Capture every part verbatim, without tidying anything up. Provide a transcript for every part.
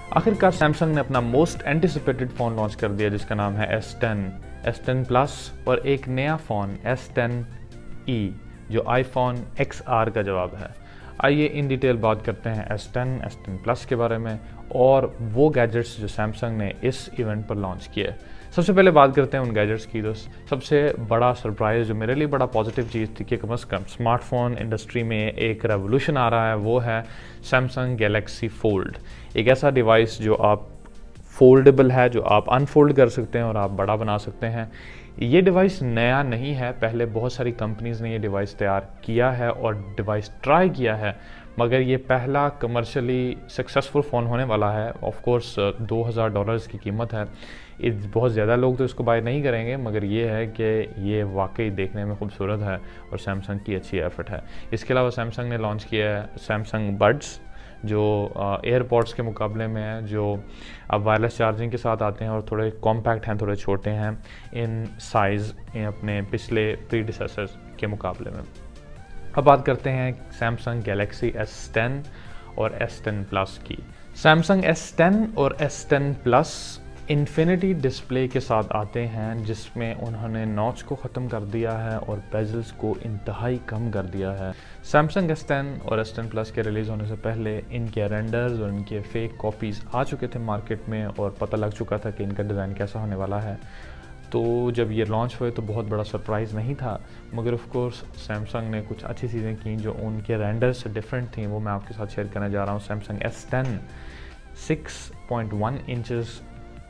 आखिरकार सैमसंग ने अपना मोस्ट एंटिसिपेटेड फ़ोन लॉन्च कर दिया जिसका नाम है S ten, S ten plus और एक नया फ़ोन एस टेन ई जो आईफोन एक्स आर का जवाब है। आइए इन डिटेल बात करते हैं S ten, S ten plus के बारे में और वो गैजेट्स जो सैमसंग ने इस इवेंट पर लॉन्च किए। सबसे पहले बात करते हैं उन गैजेट्स की। तो सबसे बड़ा सरप्राइज़ जो मेरे लिए बड़ा पॉजिटिव चीज़ थी कि कम अज़ कम स्मार्टफोन इंडस्ट्री में एक रेवोल्यूशन आ रहा है, वो है सैमसंग गैलेक्सी फोल्ड। एक ऐसा डिवाइस जो आप फोल्डेबल है, जो आप अनफोल्ड कर सकते हैं और आप बड़ा बना सकते हैं। ये डिवाइस नया नहीं है, पहले बहुत सारी कंपनीज़ ने ये डिवाइस तैयार किया है और डिवाइस ट्राई किया है, मगर ये पहला कमर्शियली सक्सेसफुल फ़ोन होने वाला है। ऑफ कोर्स दो हज़ार डॉलर्स की कीमत है। इस बहुत ज़्यादा लोग तो इसको बाय नहीं करेंगे, मगर ये है कि ये वाकई देखने में खूबसूरत है और सैमसंग की अच्छी एफर्ट है। इसके अलावा सैमसंग ने लॉन्च किया है सैमसंग बड्स, जो एयरपॉड्स के मुकाबले में है, जो अब वायरलेस चार्जिंग के साथ आते हैं और थोड़े कॉम्पैक्ट हैं, थोड़े छोटे हैं इन साइज़ अपने पिछले प्रीडिसेसर्स के मुकाबले में। अब बात करते हैं सैमसंग गैलेक्सी एस टेन और एस टेन प्लस की। सैमसंग एस टेन और S ten plus infinity display के साथ आते हैं, जिसमें उन्होंने नॉच को ख़त्म कर दिया है और बेजल्स को इंतहाई कम कर दिया है। सैमसंग एस टेन और एस टेन प्लस के रिलीज़ होने से पहले इनके रेंडर्स और इनके फेक कॉपीज़ आ चुके थे मार्केट में और पता लग चुका था कि इनका डिज़ाइन कैसा होने वाला है। तो जब ये लॉन्च हुए तो बहुत बड़ा सरप्राइज़ नहीं था, मगर ऑफ कोर्स सैमसंग ने कुछ अच्छी चीज़ें की जो उनके रेंडर्स से डिफरेंट थी, वो मैं आपके साथ शेयर करने जा रहा हूँ। Samsung S ten six point one inches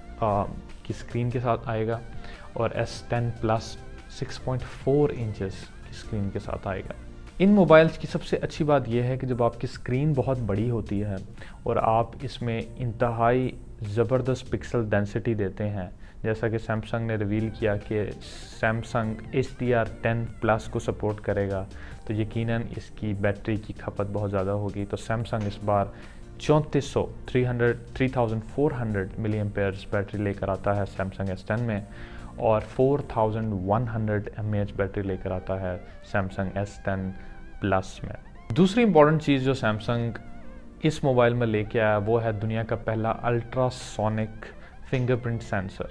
की स्क्रीन के साथ आएगा और S ten plus six point four inches की स्क्रीन के साथ आएगा। इन मोबाइल्स की सबसे अच्छी बात यह है कि जब आपकी स्क्रीन बहुत बड़ी होती है और आप इसमें इंतहाई ज़बरदस्त पिक्सल डेंसिटी देते हैं, जैसा कि सैमसंग ने रिवील किया कि Samsung H D R ten plus को सपोर्ट करेगा, तो यकीनन इसकी बैटरी की खपत बहुत ज़्यादा होगी। तो सैमसंग इस बार चौंतीस सौ three hundred three thousand four hundred milli amperes battery लेकर आता है सैमसंग एस टेन में और four thousand one hundred m A h battery लेकर आता है सैमसंग एस टेन प्लस में। दूसरी इंपॉर्टेंट चीज़ जो सैमसंग इस मोबाइल में लेके आया वो है दुनिया का पहला ultrasonic fingerprint sensor.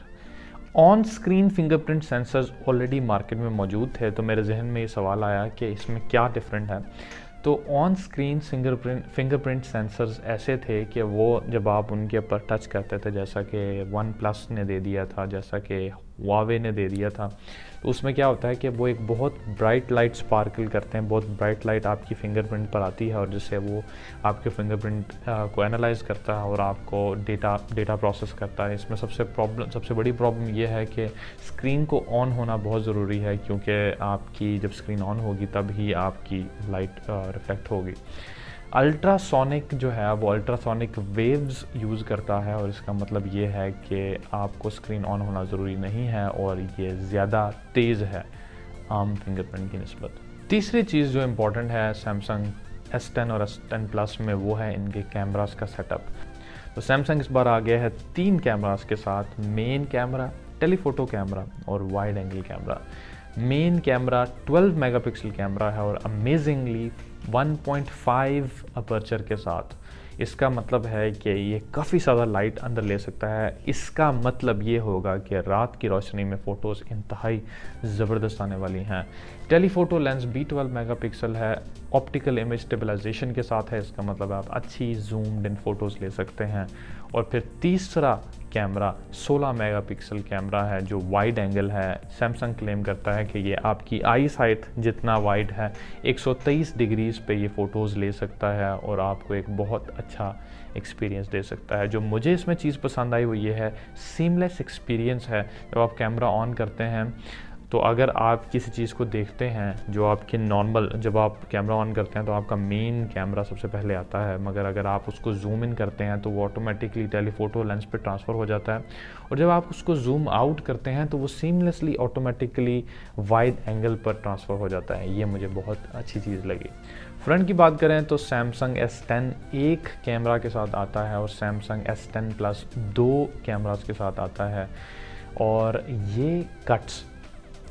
On screen fingerprint sensors already market में मौजूद थे, तो मेरे जहन में ये सवाल आया कि इसमें क्या डिफरेंट है। तो on screen fingerprint fingerprint sensors ऐसे थे कि वो जब आप उनके ऊपर टच करते थे, जैसा कि वन प्लस ने दे दिया था, जैसा कि हुआवे ने दे दिया था, तो उसमें क्या होता है कि वो एक बहुत ब्राइट लाइट स्पार्कल करते हैं, बहुत ब्राइट लाइट आपकी फिंगरप्रिंट पर आती है और जिससे वो आपके फिंगरप्रिंट को एनालाइज करता है और आपको डेटा डेटा प्रोसेस करता है। इसमें सबसे प्रॉब्लम सबसे बड़ी प्रॉब्लम ये है कि स्क्रीन को ऑन होना बहुत ज़रूरी है, क्योंकि आपकी जब स्क्रीन ऑन होगी तब ही आपकी लाइट रिफ्लेक्ट होगी। अल्ट्रासोनिक जो है वो अल्ट्रासोनिक वेव्स यूज़ करता है और इसका मतलब ये है कि आपको स्क्रीन ऑन होना ज़रूरी नहीं है और ये ज़्यादा तेज़ है आम फिंगरप्रिंट की निस्बत। तीसरी चीज़ जो इम्पोर्टेंट है सैमसंग एस टेन और एस टेन प्लस में वो है इनके कैमरास का सेटअप। तो सैमसंग इस बार आ गया है तीन कैमरास के साथ, मेन कैमरा, टेलीफोटो कैमरा और wide angle camera. Main camera twelve megapixel camera है और amazingly one point five aperture के साथ। इसका मतलब है कि ये काफ़ी ज़्यादा लाइट अंदर ले सकता है। इसका मतलब ये होगा कि रात की रोशनी में फ़ोटोज़ इंतहाई ज़बरदस्त आने वाली हैं। टेलीफोटो लेंस बी ट्वेल्व मेगापिक्सल है, ऑप्टिकल इमेज स्टेबलाइजेशन के साथ है, इसका मतलब आप अच्छी जूम्ड इन फ़ोटोज़ ले सकते हैं। और फिर तीसरा कैमरा सोलह मेगापिक्सल कैमरा है जो वाइड एंगल है। सैमसंग क्लेम करता है कि ये आपकी आई साइट जितना वाइड है, एक सौ तेईस डिग्रीज़ पे ये फ़ोटोज़ ले सकता है और आपको एक बहुत अच्छा एक्सपीरियंस दे सकता है। जो मुझे इसमें चीज़ पसंद आई वो ये है सीमलेस एक्सपीरियंस है। जब आप कैमरा ऑन करते हैं तो अगर आप किसी चीज़ को देखते हैं जो आपके नॉर्मल, जब आप कैमरा ऑन करते हैं तो आपका मेन कैमरा सबसे पहले आता है, मगर अगर आप उसको जूम इन करते हैं तो वो ऑटोमेटिकली टेलीफोटो लेंस पे ट्रांसफ़र हो जाता है और जब आप उसको जूम आउट करते हैं तो वो सीमलेसली ऑटोमेटिकली वाइड एंगल पर ट्रांसफ़र हो जाता है। ये मुझे बहुत अच्छी चीज़ लगी। फ्रंट की बात करें तो सैमसंग एस टेन एक कैमरा के साथ आता है और सैमसंग एस टेन प्लस दो कैमरास के साथ आता है और ये कट्स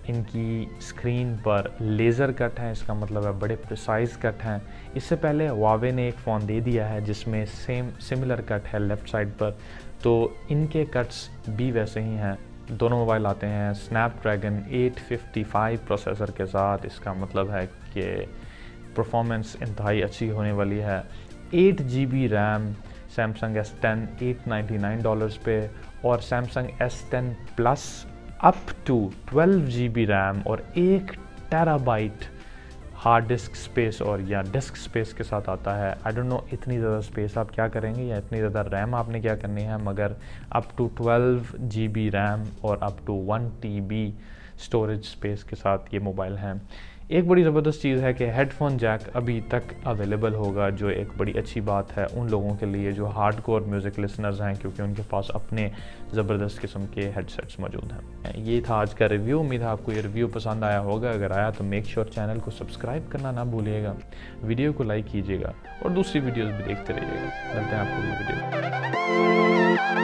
इनकी स्क्रीन पर लेज़र कट है, इसका मतलब है बड़े प्रिसाइज कट हैं। इससे पहले हुआवे ने एक फ़ोन दे दिया है जिसमें सेम सिमिलर कट है लेफ़्ट साइड पर, तो इनके कट्स भी वैसे ही हैं। दोनों मोबाइल आते हैं Snapdragon eight fifty five processor के साथ। इसका मतलब है कि परफॉर्मेंस इंतहाई अच्छी होने वाली है। Eight G B RAM Samsung S ten eight ninety nine dollars पे, और Samsung S ten plus up to twelve G B RAM और एक टेराबाइट हार्ड डिस्क स्पेस और या डिस्क स्पेस के साथ आता है। आई डोंट नो इतनी ज़्यादा स्पेस आप क्या करेंगे या इतनी ज़्यादा रैम आपने क्या करनी है, मगर up to twelve G B RAM और up to one T B storage space के साथ ये मोबाइल हैं। एक बड़ी ज़बरदस्त चीज़ है कि हेडफोन जैक अभी तक अवेलेबल होगा, जो एक बड़ी अच्छी बात है उन लोगों के लिए जो हार्डकोर म्यूज़िक लिसनर्स हैं, क्योंकि उनके पास अपने ज़बरदस्त किस्म के हेडसेट्स मौजूद हैं। ये था आज का रिव्यू। उम्मीद है आपको ये रिव्यू पसंद आया होगा। अगर आया तो मेक श्योर चैनल को सब्सक्राइब करना ना भूलिएगा, वीडियो को लाइक कीजिएगा और दूसरी वीडियोज़ भी देखते रहिएगा। मिलते हैं आपको वीडियो।